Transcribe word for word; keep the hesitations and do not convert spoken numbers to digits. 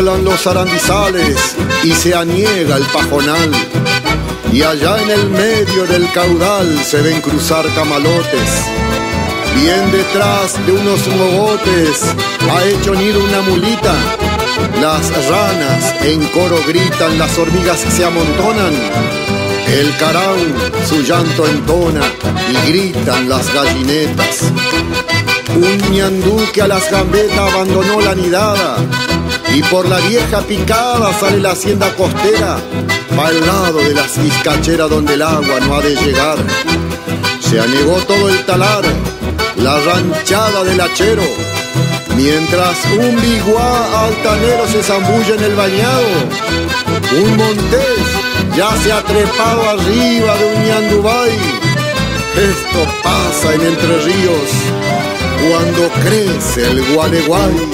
Hablan los arandizales y se aniega el pajonal, y allá en el medio del caudal se ven cruzar camalotes. Bien detrás de unos mogotes ha hecho nido una mulita. Las ranas en coro gritan, las hormigas se amontonan. El carao su llanto entona y gritan las gallinetas. Un ñandú que a las gambetas abandonó la nidada, y por la vieja picada sale la hacienda costera, pa' el lado de las vizcacheras donde el agua no ha de llegar. Se anegó todo el talar, la ranchada del hachero, mientras un biguá altanero se zambulla en el bañado. Un montés ya se ha trepado arriba de un ñandubay. Esto pasa en Entre Ríos cuando crece el gualeguay.